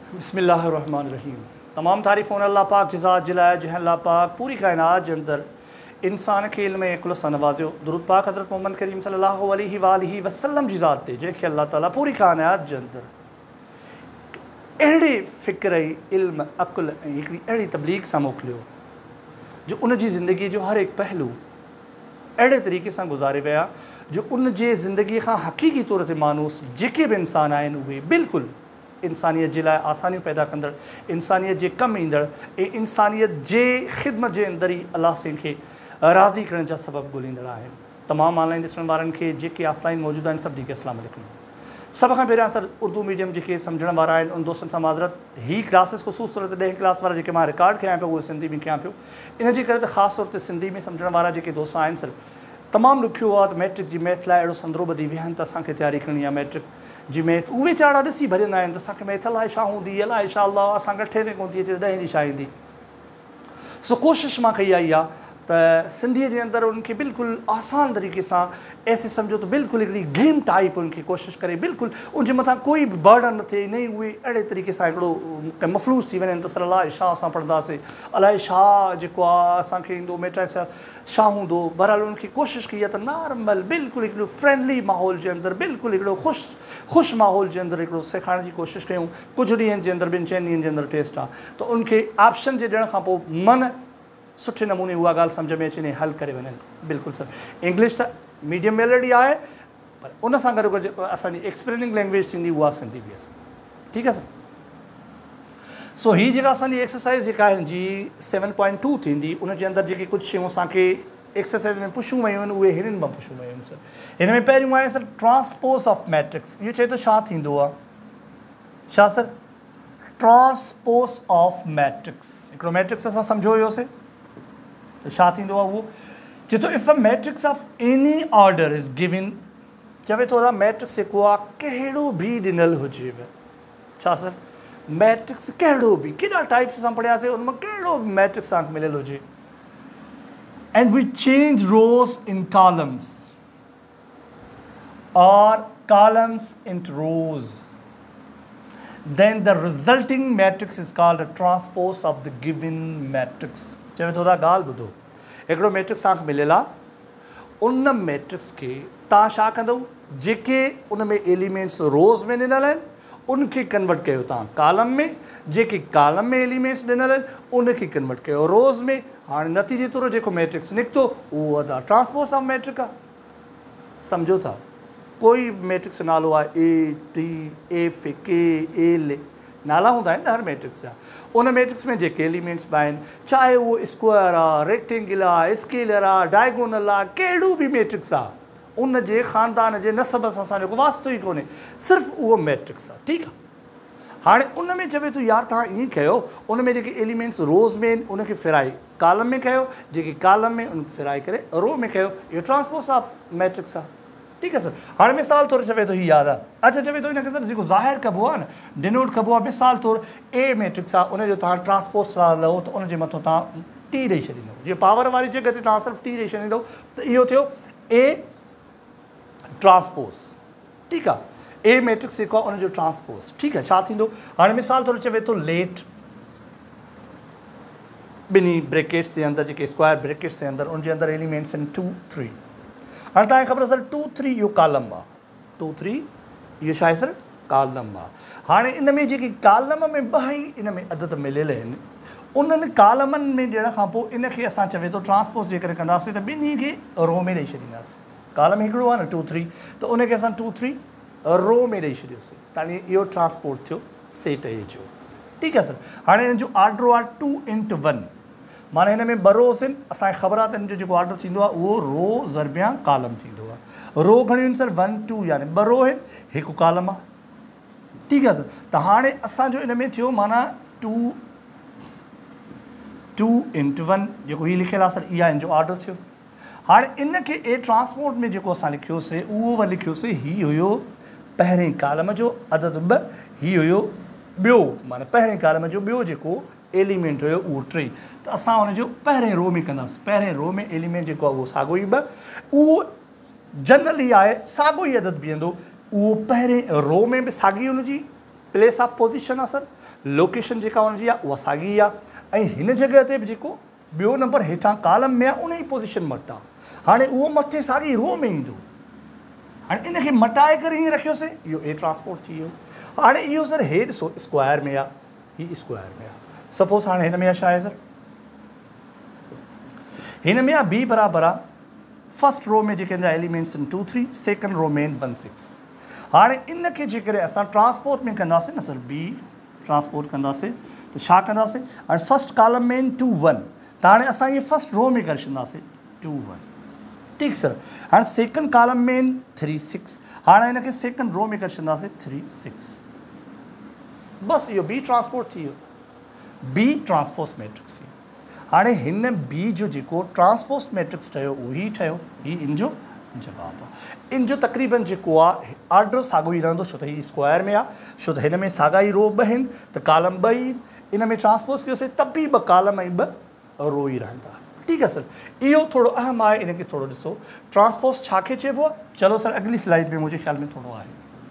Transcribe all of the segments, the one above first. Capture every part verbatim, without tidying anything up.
बिस्मिल्लाहिर्रहमानिर्रहीम। तमाम तारीफ़ अल्लाह पाक जज़ात जिलाया जह अल्लाह पाक पूरी कायनात के अंदर इंसान के इल्म कुलसा नवाज़ो दुरूद पाक हज़रत मोहम्मद करीम सल्लल्लाहु अलैहि वालिहि वसल्लम जी ज़ात ते जंहिंखे अल्लाह ताला पूरी कायनात के अंदर अहिड़े फ़िक्र इल्म अकुल हिकिड़ी अहिड़ी तबलीग सां मोकिलियो जो उन जी ज़िंदगी जो हर एक पहलू अहिड़े तरीक़े सां गुज़ारे विया जो उन जे ज़िंदगी खां हक़ीक़ी तौर ते मानूस जेके बि इंसान आहिनि उहे बिल्कुलु इंसानियत जे लाइ आसानियूं पैदा कंदड़, इंसानियत जे कमु ईंदड़ ऐं इंसानियत जे ख़िदमत जे अंदर ई अलाह सिंह खे राज़ी करण जा सबब ॻोल्हींदड़ आहिनि। तमामु ऑनलाइन ॾिसण वारनि खे जेके ऑफलाइन मौजूदु आहिनि सभिनी खे अस्सलाम वालेकुम। सभ खां पहिरियां असां उर्दू मीडियम जेके सम्झण वारा आहिनि उन दोस्तनि सां माज़रत, ही क्लासिस ख़ुसूस तौर ते ॾहें क्लास वारा जेके मां रिकॉर्ड कयां पियो उहे सिंधी में कयां पियो। इन जे करे त ख़ासि तौर ते सिंधी में सम्झण वारा जेके दोस्त आहिनि सर तमामु ॾुखियो आहे त मैट्रिक जी मैथ लाइ अहिड़ो संदरो ॿधी विया आहिनि त असांखे तयारी करणी आहे मैट्रिक जी मैथ। उहे वीचारा ॾिसी भरींदा आहिनि त असांखे मैथ अलाए छा हूंदी, अलाए छा अलाह असां अठे ते कोन थी अचे ॾहें जी छा ईंदी। सो कोशिशि मां कई आई आहे त सिंधीअ जे अंदरि उनखे बिल्कुलु आसान तरीक़े सां ऐसे सम्झो त बिल्कुलु हिकिड़ी गेम टाइप उनखे कोशिशि करे बिल्कुलु उनजे मथां कोई बि बर्डन न थिए, न ई उहे अहिड़े तरीक़े सां हिकिड़ो मफ़लूस थी वञनि त सर अलाए छा असां पढ़ंदासीं, अलाए छा जेको आहे असांखे ईंदो मैट्रिक्स छा हूंदो। बहरहाल उनखे कोशिशि कई आहे त नॉर्मल बिल्कुलु हिकिड़ो फ्रेंडली माहौल जे अंदरि बिल्कुलु हिकिड़ो ख़ुशि ख़ुशि माहौल जे अंदरि हिकिड़ो सेखारण जी कोशिशि कयूं। कुझु ॾींहंनि जे अंदरि ॿिनि चइनि ॾींहंनि जे अंदरि टेस्ट आहे त उनखे ऑप्शन जे ॾियण खां पोइ मन सुठे नमूने उहा ॻाल्हि सम्झ में अचे हल करे वञनि। बिल्कुलु सर इंग्लिश त मीडियम में ऑलरेडी आहे पर उन सां गॾु गॾु असांजी एक्सप्लेनिंग लैंग्वेज थींदी उहा सिंधी बि आहे। ठीकु आहे सर। सो हीअ जेका असांजी एक्सरसाइज़ जेका आहे जी सेवन पॉइंट टू थींदी उनजे अंदरि जेके कुझु शयूं असांखे एक्सरसाइज़ में पुछियूं वयूं आहिनि उहे हिननि मां पुछियूं वयूं आहिनि सर। हिन में पहिरियों आहे सर ट्रांसपोज़ ऑफ मैट्रिक्स। इहो चए थो छा थींदो आहे, छा सर ट्रांसपोज़ ऑफ मैट्रिक्स। हिकिड़ो मैट्रिक्स असां सम्झो हुयोसीं त छा थींदो आहे उहो चए थो if a matrix of any order is given, चवे थो त मैट्रिक्स जेको आहे कहिड़ो बि ॾिनल हुजेव, छा सर मैट्रिक्स कहिड़ो बि केॾा टाइप्स असां पढ़ियासीं उनमां कहिड़ो बि मैट्रिक्स तव्हांखे मिलियल हुजे and we change rows in columns or columns into rows, then the resulting matrix is called a transpose of the given matrix। चवे थो था ॻाल्हि ॿुधो, हिकिड़ो मैट्रिक्स तव्हांखे मिलियल आहे उन मैट्रिक्स खे तव्हां छा कंदव, जेके उन में एलिमेंट्स रोज़ में ॾिनल आहिनि उनखे कन्वर्ट कयो तव्हां कॉलम में, जेके कॉलम में एलिमेंट्स ॾिनल आहिनि उनखे कन्वर्ट कयो रोज़ में। हाणे नतीजे तौरु जेको मैट्रिक्स निकितो उहो अदा ट्रांसपोज़ ऑफ मैट्रिक आहे। सम्झो था कोई मैट्रिक्स नालो आहे ए टी एफ के एल नाला हूंदा आहिनि न हर मैट्रिक्स जा। उन मैट्रिक्स में जेके एलिमेंट्स बि आहिनि चाहे उहो स्क्वायर आहे, रेक्टेंगल आहे, स्केलर आहे, डायगोनल आहे, कहिड़ो बि मैट्रिक्स आहे उन जे ख़ानदान जे नसब सां असांजो को वास्तो ई कोन्हे, सिर्फ़ु उहो मैट्रिक्स आहे। ठीकु आहे। हाणे उन में चवे थो यार तव्हां ईअं कयो उन में जेके एलिमेंट्स रोज़ में आहिनि उनखे फिराए कॉलम में कयो, जेके कॉलम में उनखे फिराए करे रो में कयो, इहो ट्रांसपोज़ ऑफ मैट्रिक्स आहे। ठीकु आहे सर। हाणे मिसाल तौरु चवे थो हीअ यादि आहे, अच्छा चवे थो हिनखे सर जेको ज़ाहिर कबो आहे न डिनोट कबो आहे, मिसाल तौरु ए मैट्रिक्स आहे उनजो तव्हां ट्रांसपोज़ लहो त उनजे मथां तव्हां टी ॾेई छॾींदव, जीअं पावर वारी जॻह ते तव्हां सिर्फ़ु टी ॾेई छॾींदव त इहो थियो ए ट्रांसपोज़। ठीकु आहे। ए मैट्रिक्स जेको आहे उनजो ट्रांसपोज़। ठीकु आहे। छा थींदो हाणे मिसाल तौरु चवे थो लेट ॿिन्ही ब्रैकेट्स जे अंदरि जेके स्क्वायर ब्रैकेट्स जे अंदरि उनजे अंदरि एलिमेंट्स आहिनि टू थ्री। हाणे तव्हांखे ख़बर आहे सर टू थ्री इहो कॉलम आहे, टू थ्री इहो छा आहे सर कॉलम आहे। हाणे इन में जेके कॉलम में ॿ ई इन में अदद मिलियल आहिनि उन्हनि कॉलमनि में ॾियण खां पोइ इनखे असां चवे थो ट्रांसपोज़ जे करे कंदासीं त ॿिन्ही खे रो में ॾेई छॾींदासीं। कॉलम हिकिड़ो आहे न टू थ्री त उनखे असां टू थ्री रो में ॾेई छॾियोसीं, तानी इहो ट्रांसपोर्ट थियो सेट ए जो। ठीकु आहे सर। हाणे हिन जो ऑर्डर आहे टू इंटू वन, माना हिन में ॿ रोज़ आहिनि, असांखे ख़बर आहे त हिन जो जेको ऑर्डर थींदो आहे उहो रो ज़रबिया कॉलम थींदो आहे। रो घणियूं आहिनि सर वन टू, यानी ॿ रो आहिनि हिकु कॉलम आहे। ठीकु आहे सर। त हाणे असांजो इन में थियो माना टू टू इंटू वन जेको हीअ लिखियलु आहे सर इहा हिन जो ऑर्डर थियो। हाणे इनखे ए ट्रांसपोर्ट में जेको असां लिखियोसीं उहो लिखियोसीं हीअ हुयो पहिरें कॉलम जो अदद ॿ, हीअ हुयो ॿियो माना पहिरें कॉलम जो ॿियो जेको एलिमेंट हुयो उहो टे, त असां हुनजो पहिरें रो में कंदासीं। पहिरें रो में एलिमेंट जेको आहे उहो साॻियो ई ॿ, उहो जनरली आहे साॻियो ई अदद बीहंदो, उहो पहिरें रो में बि साॻी हुनजी प्लेस ऑफ पोजीशन आहे सर, लोकेशन जेका हुनजी आहे उहा साॻी आहे ऐं हिन जॻह ते बि जेको ॿियो नंबर हेठां कालम में आहे उन ई पोज़ीशन मट आहे। हाणे उहो मथे साॻी रो में ईंदो। हाणे इनखे मटाए करे हीअं रखियोसीं, इहो ए ट्रांसपोर्ट थी वियो। हाणे इहो सर हे ॾिसो स्क्वायर में आहे, हीअ स्क्वायर में आहे। सपोज़ हाणे हिन में आहे छा आहे सर, हिन में आहे बी बराबरि आहे फस्ट रो में जेके हिन जा एलिमेंट्स आहिनि टू थ्री, सेकेंड रो में आहिनि वन सिक्स। हाणे इनखे जेकॾहिं असां ट्रांसपोर्ट में कंदासीं न सर, बी ट्रांसपोर्ट कंदासीं त छा कंदासीं, हाणे फस्ट कॉलम में आहिनि टू वन, त हाणे असां इहे फस्ट रो में करे छॾींदासीं टू वन, ठीकु सर। हाणे सेकेंड कॉलम में आहिनि थ्री सिक्स, हाणे हिनखे सेकेंड रो में करे छॾींदासीं थ्री सिक्स। बसि इहो बी ट्रांसपोर्ट थी वियो, बी ट्रांसपोस मैट्रिक्स। हाणे हिन बी जो जेको ट्रांसपोस मैट्रिक्स ठहियो उहो ई ठहियो, हीउ इन जो जवाबु आहे। इन जो तक़रीबन जेको आहे ऑर्डर साॻियो ई रहंदो, छो त हीउ स्क्वायर में आहे, छो त हिन में साॻा ई रो ॿ आहिनि त कॉलम ॿ ई, इन में ट्रांसपोस कयोसीं त बि ॿ कॉलम ऐं ॿ रो ई रहंदा। ठीकु आहे सर, इहो थोरो अहम आहे, इनखे थोरो ॾिसो ट्रांसपोस छा खे चइबो आहे। चलो सर अगली स्लाइड में मुंहिंजे ख़्याल में थोरो आहे।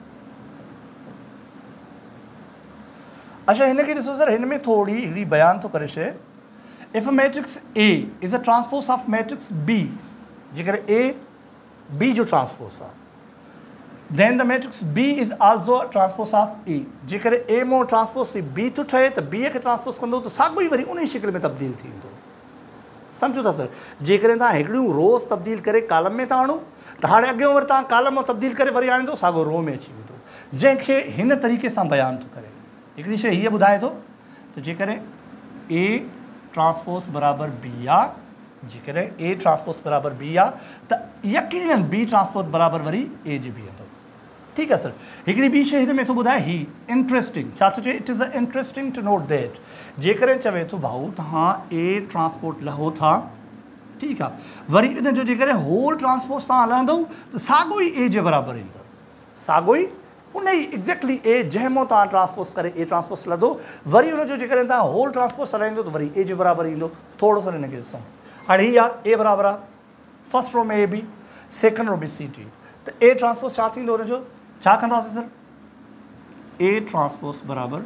अच्छा हिनखे ॾिसो सर, हिन में थोरी हिकिड़ी बयानु थो करे शइ, if matrix A is a transpose of matrix B, जेकर ए बी जो ट्रांसपोस आहे, then the matrix B is also a transpose of A. जेकर ए मो ट्रांसपोस सी बी थो ठहे त बी खे ट्रांसपोस कंदो त साॻियो ई वरी उन ई शिकिल में तब्दील थींदो। सम्झो था सर, जेकॾहिं तव्हां हिकिड़ियूं रोज़ तब्दील करे कॉलम में था आणो त हाणे अॻियां वरी तव्हां कॉलम मां तब्दील करे वरी आणींदो साॻियो रो में अची वेंदो, जंहिंखे हिन तरीक़े सां बयानु थो करे। हिकिड़ी शइ हीअ ॿुधाए थो त जेकॾहिं ए ट्रांसपोस बराबरि बी आहे, जेकॾहिं ए ट्रांसपोस बराबरि बी आहे त यकीनन बी ट्रांसपोस बराबरि वरी ए जी बीहंदो। ठीकु आहे सर। हिकिड़ी ॿी शइ हिन में थो ॿुधाए ही इंट्रस्टिंग, छा थो चए, it is a interesting to note that जेकॾहिं चवे थो भाऊ तव्हां ए ट्रांसपोर्ट लहो था, ठीकु आहे, वरी इन जो जेकॾहिं होल ट्रांसपोस तव्हां हलंदव त साॻियो ई ए जे बराबरि ईंदो, साॻियो ई उन ई एग्ज़ैक्टली ए जंहिं मां तव्हां ट्रांसपोस करे ए ट्रांसपोस लधो, वरी उनजो जेकॾहिं तव्हां होल ट्रांसपोस हलाईंदो त वरी ए जे बराबरि ईंदो। थोरो सो हिनखे ॾिसूं, हाणे हीअ आहे ए बराबरि आहे फस्ट रो में ए बी, सेकेंड रो में सी टी, त ए ट्रांसपोस छा थींदो हुनजो, छा कंदासीं सर, ए ट्रांसपोस बराबरि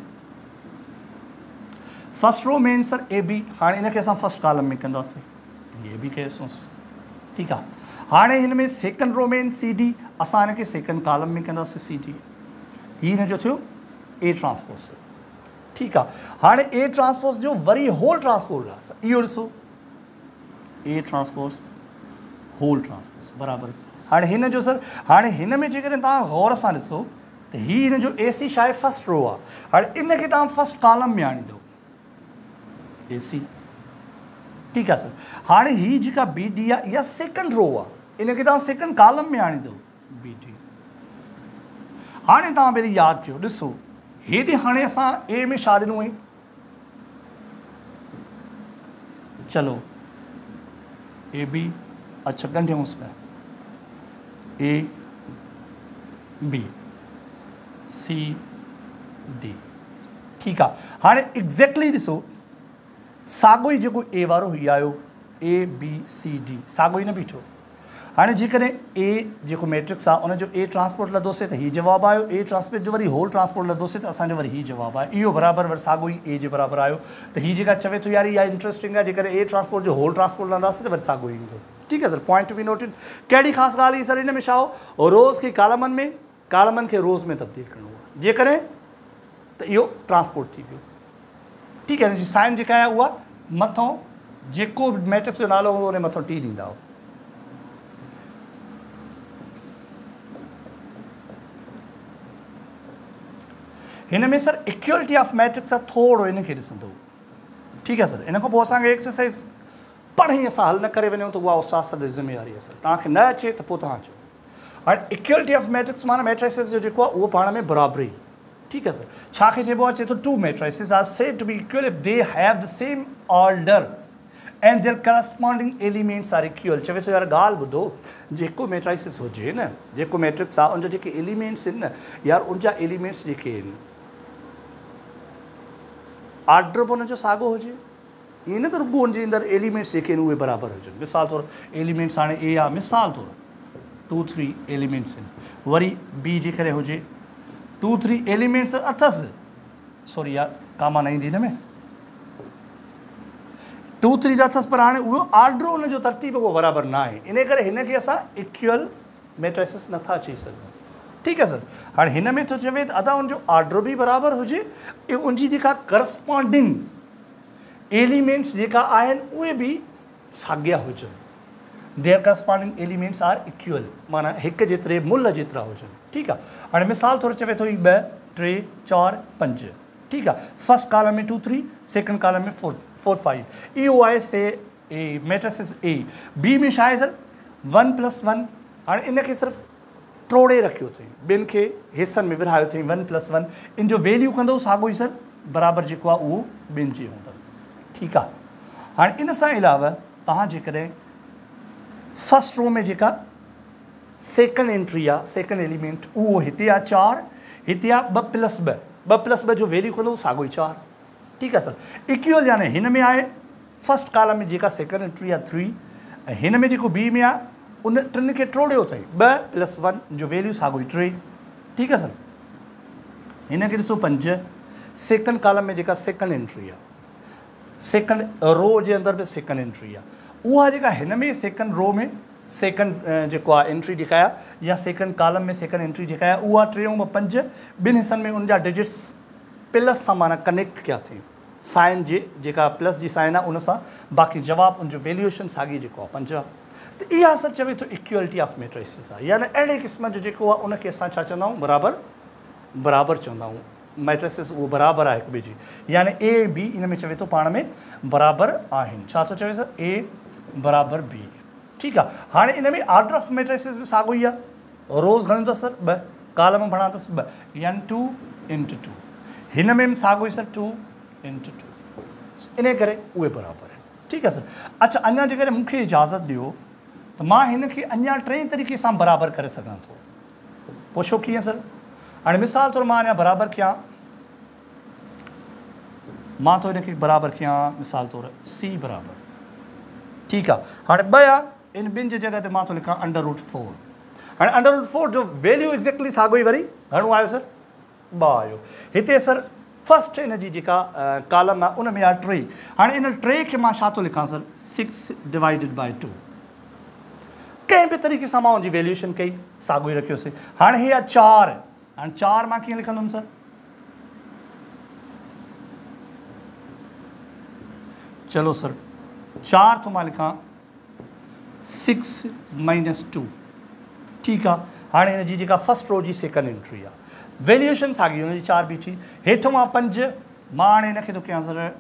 फस्ट रो में सर ए बी, हाणे इनखे असां फस्ट कॉलम में कंदासीं, ये बी कयोसींसि, ठीकु आहे। हाणे हिन में सेकेंड रो में सी डी, असां हिनखे सेकेंड कॉलम में कंदासीं सी डी, हीअ हिन जो थियो ए ट्रांसपोस, ठीकु आहे। हाणे ए ट्रांसपोस जो वरी होल ट्रांसपोस आहे, इहो ॾिसो ए ट्रांसपोस होल ट्रांसपोस बराबरि। हाणे हिन जो सर, हाणे हिन में जेकॾहिं तव्हां गौर सां ॾिसो त हीअ हिन जो ए सी छा आहे, फस्ट रो आहे। हाणे इनखे तव्हां फस्ट कॉलम में आणींदो ए सी, ठीकु आहे सर। हाणे हीअ जेका बी डी आहे इहा सेकेंड रो आहे, इनखे तव्हां सेकेंड कॉलम में आणींदो बी डी। हाणे तव्हां पहिरीं यादि कयो, ॾिसो हेॾे हाणे असां ए में छा ॾिनो हुई, चलो ए बी, अच्छा ॻंढियूंसि पिया ए बी सी डी, ठीकु आहे। हाणे एग्ज़ैक्टली ॾिसो साॻियो ई जेको ए वारो हीउ आयो ए बी सी डी, साॻियो ई न बीठो। हाणे जेकॾहिं ए जेको मैट्रिक्स आहे उनजो ए ट्रांसपोर्ट लधोसीं त हीउ जवाबु आयो, ए ट्रांसपोर्ट जो वरी होल ट्रांसपोर्ट लधोसीं त असांजो वरी हीउ जवाबु आहे, इहो बराबरि वरी साॻियो ई ए जे बराबरि आयो। त हीअ जेका चवे थो यार इहा इंट्रस्टिंग आहे, जेकॾहिं ए ट्रांसपोर्ट जो होल ट्रांसपोर्ट लहंदासीं त वरी साॻियो ई ईंदो। ठीकु आहे sir, point to be noted. कहिड़ी ख़ासि ॻाल्हि हुई सर हिन में छा हो, रोज़ खे कॉलमनि में, कॉलमनि खे रोज़ में तब्दील करिणो आहे, जेकॾहिं त इहो ट्रांसपोर्ट थी वियो। ठीकु आहे, हिनजी साइन जेका आहे उहा मथां जेको मैट्रिक्स जो नालो हूंदो उन मथां टी ॾींदा हुआ। हिन में सर इक्वलिटी ऑफ मैट्रिक्स आहे, थोरो इनखे ॾिसंदो, ठीकु आहे सर। इन खां पोइ असांखे एक्सरसाइज़ पढ़ी असां हल न करे वञूं त उहा उस्ताद सां ज़िम्मेवारी आहे सर, तव्हांखे न अचे त पोइ तव्हां चओ। हाणे इक्वलिटी ऑफ मैट्रिक्स माना मैट्रिसेस जो जेको आहे उहो पाण में बराबरी, ठीकु आहे सर। छा खे चइबो आहे, चए थो two matrices are said to be equal if they have the same order and their corresponding elements are equal. चवे थो यार ॻाल्हि ॿुधो, जेको मैट्रिसेस हुजे न, जेको मैट्रिक्स आहे उनजा जेके एलिमेंट्स आहिनि न यार, उनजा एलिमेंट्स जेके आहिनि ऑर्डर बि उनजो साॻियो हुजे, ईअं न त रुॻो उनजे अंदरि एलिमेंट्स जेके आहिनि उहे बराबरि हुजनि। मिसाल तौरु एलिमेंट्स हाणे ए आहे, मिसाल तौरु टू थ्री एलिमेंट्स आहिनि, वरी बी जेकॾहिं हुजे टू थ्री एलिमेंट्स अथसि, सॉरी यार कामा न ईंदी हिन में टू थ्री जा अथसि पर हाणे उहो आर्डर उनजो तरतीब उहो बराबरि न आहे इन करे हिन खे असां इक्वल मैट्रिसेस नथा चई सघूं ठीकु आहे सर हाणे हिन में थो चवे त अदा उनजो आर्डर बि बराबरि हुजे ऐं उनजी जेका करस्पॉन्डिंग एलिमेंट्स जेका आहिनि उहे बि साॻिया हुजनि their corresponding elements are equal माना हिकु जेतिरे मुल जेतिरा हुजनि ठीकु आहे हाणे मिसाल तौरु चवे थो ॿ टे चारि पंज ठीकु आहे फर्स्ट कॉलम में टू थ्री सेकंड कॉलम में फोर फोर फाइव इहो आहे से ए मैट्रिसेस ए बी में छा आहे सर वन प्लस वन हाणे इनखे सिर्फ़ु ट्रोड़े रखियो अथई ॿियनि खे हिसनि में विरहायो अथई वन प्लस वन इन जो वैल्यू कंदो साॻियो ई सर बराबरि जेको आहे उहो ॿिनि जी हूंदो ठीकु आहे हाणे इन सां अलावा तव्हां जेकॾहिं फर्स्ट रो में जेका सेकंड एंट्री आहे सेकंड एलिमेंट उहो हिते आहे चारि हिते आहे ॿ प्लस ॿ ॿ प्लस ॿ जो वैल्यू कंदो साॻियो ई चारि ठीकु आहे सर इक्वल यानी हिन में आहे फर्स्ट कॉलम में जेका सेकंड एंट्री आहे थ्री ऐं हिन में जेको बी में आहे उन टिनि खे ट्रोड़ियो अथई ॿ प्लस वन जो वैल्यू साॻियो ई टे ठीकु आहे सर हिन खे ॾिसो पंज सेकंड कॉलम में जेका सेकंड एंट्री आहे सेकंड रो जे अंदरि बि सेकंड एंट्री आहे उहा जेका हिन में सेकंड रो में सेकंड जेको आहे एंट्री जेका आहे या सेकंड कॉलम में सेकंड एंट्री जेका आहे उहा टे ऐं ॿ पंज ॿिनि हिसनि में उनजा डिजिट्स प्लस सां माना कनेक्ट कया अथई साइन जे जेका प्लस जी साइन आहे उन सां बाक़ी जवाबु उनजो वैल्यूएशन साॻी जेको आहे पंज आहे त इहा असर चवे थो इक्वलिटी ऑफ मैट्रिसेस आहे यानी अहिड़े क़िस्म जो जेको आहे उनखे असां छा चवंदा आहियूं बराबरि बराबरि चवंदा आहियूं मैट्रिसेस उहो बराबरि आहे हिक ॿिए जी यानी ए बी इन में चवे थो पाण में बराबरि आहिनि छा थो चवे सर ए बराबरि बी ठीकु आहे हाणे इन में ऑर्डर ऑफ मैट्रिसेस बि साॻियो ई आहे रोज़ घणो अथसि सर ॿ कॉलम घणा अथसि ॿ यानी टू इंटू टू हिन में बि साॻियो ई सर टू इंटू टू इन करे उहे बराबरि आहिनि ठीकु आहे सर अच्छा अञा जेकॾहिं मूंखे इजाज़त ॾियो त मां हिन खे अञा टे तरीक़े सां बराबरि करे सघां थो पोइ छो कीअं सर हाणे मिसाल तौरु मां अञा बराबरि कयां मां थो हिन खे बराबरि कयां मिसाल तौरु सी बराबरि ठीकु आहे हाणे ॿ आहे इन ॿिनि जी जॻह ते मां थो लिखां अंडर रूट फोर हाणे अंडर रूट फोर जो वैल्यू एक्ज़ैक्टली साॻियो ई वरी घणो आयो सर ॿ आयो हिते सर फर्स्ट इन जी जेका कॉलम आहे उन में आहे टे हाणे इन टे खे मां छा थो लिखां sir six divided by two कंहिं बि तरीक़े सां मां उनजी वैल्यूएशन कई साॻियो ई रखियोसीं हाणे हीअ आहे चारि हाणे चारि मां कीअं लिखंदुमि सर चलो सर चारि थो मां लिखां सिक्स माइनस टू ठीकु आहे हाणे हिन जी जेका फर्स्ट रो जी सेकंड एंट्री आहे वैल्यूएशन साॻी हुनजी चारि बीठी हेठों मां पंज मां हाणे हिनखे थो कयां sir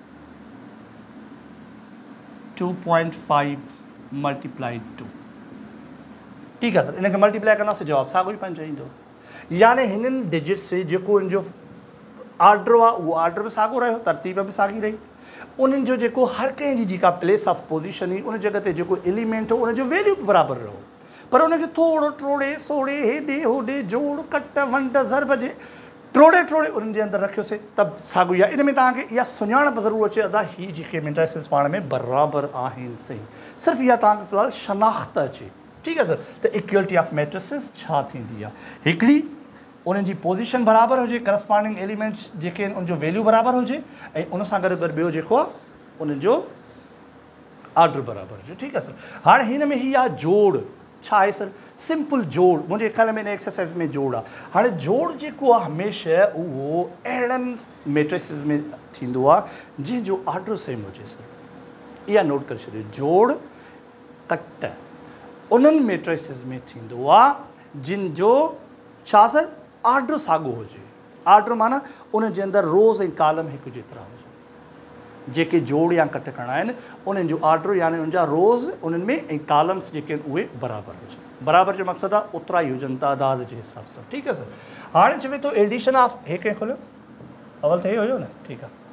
two point five multiply two ठीकु आहे सर इनखे मल्टीप्लाई कंदासीं जवाबु साॻियो ई पंज ईंदो यानी हिननि डिजिट से जेको हिन जो ऑर्डर आहे उहो ऑर्डर बि साॻियो रहियो तरतीब बि साॻी रही उन्हनि जो जेको हर कंहिं जी जेका प्लेस ऑफ पोज़ीशन हुई उन जॻह ते जेको एलिमेंट हो उनजो वैल्यू बि बराबरि रहो पर उनखे थोरो ट्रोड़े सोड़े हेॾे होॾे जोड़ कट वंड ज़रब जे ट्रोड़े ट्रोड़े उन्हनि जे अंदरि रखियोसीं त साॻियो आहे इन में तव्हांखे इहा सुञाणप ज़रूरु अचे अदा हीअ जेके मैट्रिसेस पाण में बराबरि आहिनि सही सिर्फ़ु इहा तव्हांखे फ़िलहालु शनाख़्त अचे ठीकु आहे सर त इक्वलिटी ऑफ मैट्रिसेस छा थींदी आहे हिकिड़ी उन्हनि जी पोज़ीशन बराबरि हुजे करस्पॉन्डिंग एलिमेंट्स जेके आहिनि उनजो वैल्यू बराबरि हुजे ऐं उन सां गॾु गॾु ॿियो जेको आहे उन्हनि जो ऑर्डर बराबरि हुजे ठीकु आहे सर हाणे हिन में हीअ आहे जोड़ छा आहे सर सिंपल जोड़ मुंहिंजे ख़्याल में हिन एक्सरसाइज़ में जोड़ आहे हाणे जोड़ जेको आहे हमेशह उहो अहिड़नि मैट्रिसेस में थींदो आहे जंहिंजो ऑर्डर सेम हुजे सर इहा नोट करे छॾियो जोड़ कट उन्हनि मैट्रिसेस में थींदो आहे जिन जो छा सर ऑर्डर साॻियो हुजे ऑर्डर माना उन जे अंदरि रोज़ ऐं कॉलम हिकु जेतिरा हुजनि जेके जोड़ या कट करणा आहिनि उन्हनि जो ऑर्डर यानी उनजा रोज़ उन्हनि में ऐं कॉलम्स जेके आहिनि उहे बराबरि हुजनि बराबरि जो मक़सदु आहे ओतिरा ई हुजनि तादाद जे हिसाब सां ठीकु आहे सर हाणे चवे थो एडिशन ऑफ हे कंहिं खोलियो अवल त हे हुयो न ठीकु आहे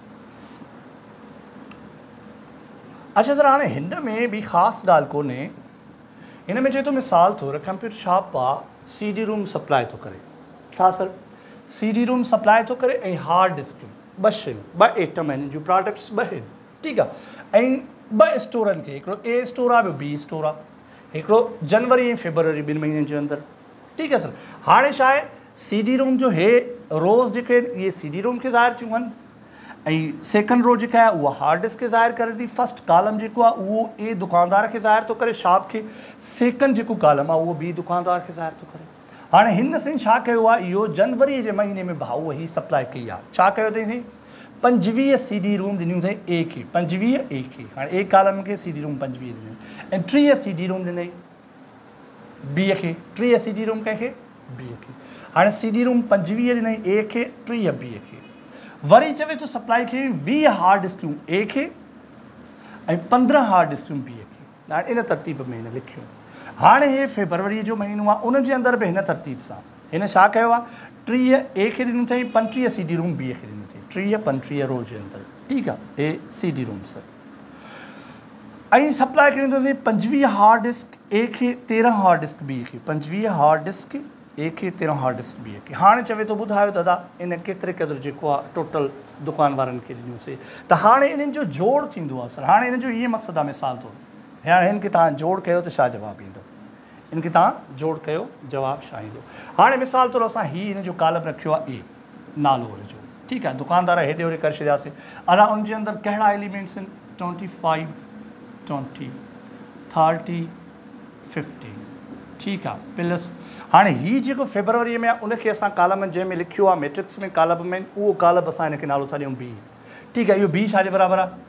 अच्छा सर हाणे हिन में बि ख़ासि ॻाल्हि कोन्हे हिन में चए थो मिसाल तौरु कंप्यूटर शॉप आहे सी डी रूम सप्लाई थो करे छा sir C D room supply थो करे ऐं हार्ड डिस्क ॿ शयूं ॿ आइटम आहिनि जूं प्रोडक्ट्स ॿ आहिनि ठीकु आहे ऐं ॿ स्टोरनि खे हिकिड़ो ए स्टोर आहे ॿियो बी स्टोर आहे हिकिड़ो जनवरी ऐं फेबरवरी ॿिनि महीननि जे अंदरि ठीकु आहे सर हाणे छा आहे सी डी रूम जो हे रोज़ जेके आहिनि इहे सी डी रूम खे ज़ाहिर थियूं आहिनि ऐं सेकंड रो जेका आहे उहा हार्ड डिस्क खे ज़ाहिर करे थी। फस्ट कॉलम जेको आहे उहो ए दुकानदार खे ज़ाहिर थो करे शॉप खे। सेकंड जेको कॉलम आहे उहो बी दुकानदार खे ज़ाहिर थो करे। हाणे हिन साईं छा कयो आहे, इहो जनवरी जे महीने में भाऊ ही सप्लाई कई आहे। छा कयो अथई, पंजवीह सी डी रूम ॾिनियूं अथई ए खे, पंजवीह ए खे। हाणे ए कॉलम खे सी डी रूम पंजवीह ॾिनियूं ऐं टीह सी डी रूम ॾिनई बी खे, टीह सी डी रूम कंहिंखे, बी खे। हाणे सी डी रूम पंजवीह ॾिनई ए खे, टीह बी खे। वरी चवे थो सप्लाई खे वीह हार्ड डिस्कूं ए खे ऐं पंद्रहं हार्ड डिस्कूं बी खे। हाणे इन तरतीब में हिन लिखियूं। हाणे हे फेबरवरी जो महीनो आहे, उन जे अंदरि बि हिन तरतीब सां हिन छा कयो आहे, टीह ए खे ॾिनियूं अथई, पंटीह सी डी रूम बी खे ॾिनियूं अथई, टीह पंटीह रो जे अंदरि। ठीकु आहे, ए सी डी रूम्स ऐं सप्लाई कयूं अथसीं पंजवीह हार्ड डिस्क ए खे, तेरहं हार्ड डिस्क बी खे, पंजवीह हार्ड डिस्क ए खे, तेरहं हार्ड डिस्क बी खे। हाणे चवे थो ॿुधायो दादा इन केतिरे क़दुरु जेको आहे टोटल दुकान वारनि खे ॾिनियूंसीं, त हाणे इन्हनि जो जोड़ थींदो आहे सर। हाणे इन जो इहे मक़सदु आहे, मिसाल तौरु हाणे हिन खे तव्हां जोड़ कयो त छा जवाबु ईंदो, इन खे तव्हां जोड़ कयो जवाबु छा ईंदो। हाणे मिसाल तौरु असां हीउ हिन जो कॉलम रखियो आहे ए, नालो हुनजो। ठीकु आहे, दुकानदार हेॾे होॾे करे छॾियासीं। अञा उनजे अंदरि कहिड़ा एलिमेंट्स आहिनि, twenty five, twenty, thirty, fifty. ठीकु आहे, प्लस हाणे हीउ जेको फेबरवरी में आहे उनखे असां कॉलम जंहिंमें लिखियो आहे मैट्रिक्स में कॉलम में, उहो कॉलम असां हिनखे नालो था ॾियूं बी। ठीकु आहे, इहो बी छाजे बराबरि आहे,